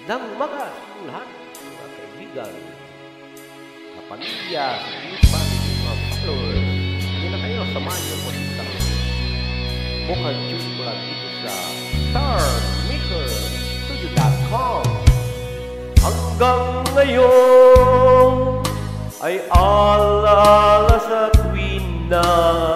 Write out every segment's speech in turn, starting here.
Magandang umaga sa inyong lahat, mga kaibigan, sa pamilya, sa ipan, mga followers. Hindi na kayo, samahan niyo po isang vocal tune mula dito sa StarMakerStudio.com. Hanggang ngayon ay alala sa tuwin na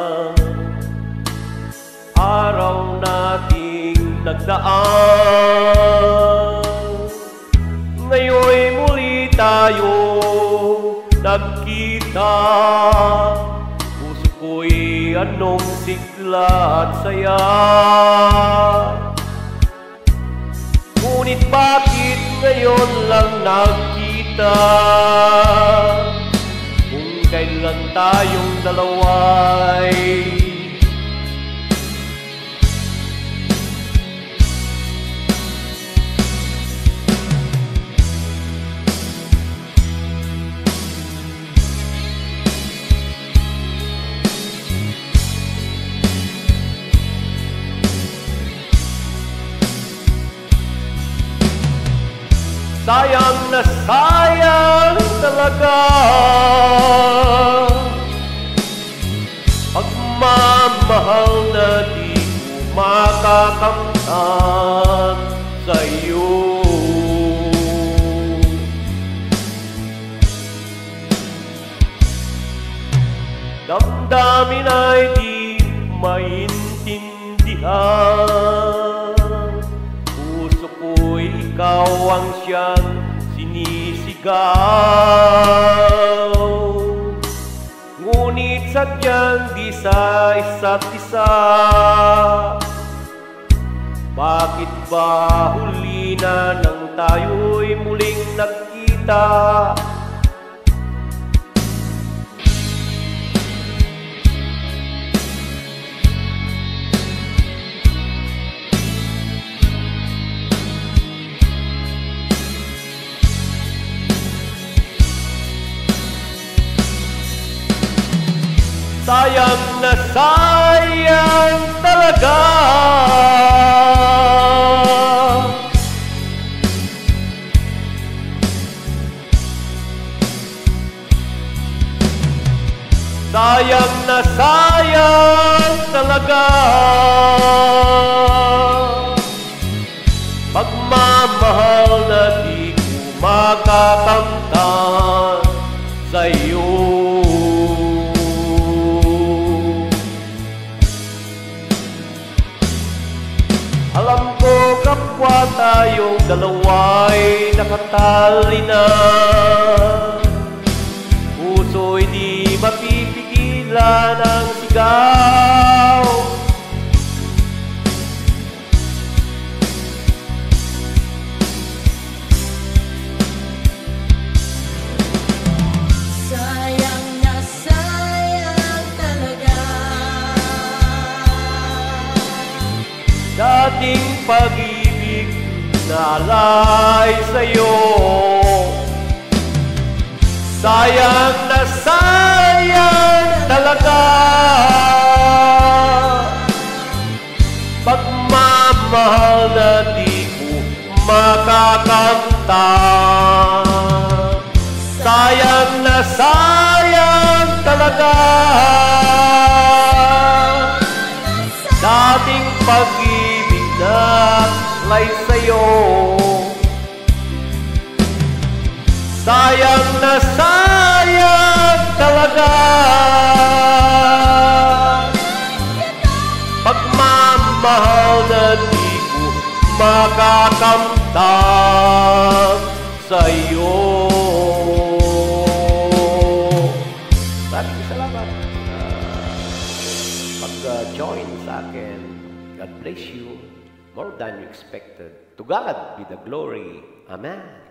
araw nating nagdaan. Ngayon'y muli tayo nagkita. Puso ko'y anong sigla at saya. Ngunit bakit ngayon lang nagkita? Kung kailan tayong dalawa'y sayang na sayang talaga pagmamahal na di ko makakamtan sa'yo. Damdamin ay di maintindihan. Puso ko'y ikaw ang siyang sinisigaw. Ngunit sadyang di sa isa't isa. Bakit ba huli na nang tayo'y muling nagkita? Sayang na sayang talaga sayang na sayang talaga pagmamahal na di ko makakamtan sa'yo. Alam ko kapwa tayong dalawa'y nakatali na. Puso'y di mapipigilan ang sigaw. Sayang na sayang talaga Dating pag-ibig na alay sa'yo. Sayang na sayang talaga pagmamahal na di ko makakamtan. Sayang na sayang talaga dating pag-ibig na alay sa'yo. Sayang na sayang talaga pagmamahal na di ko makakamtan sa'yo. Maraming salamat pag-join sa akin. God bless you more than you expected. To God be the glory. Amen.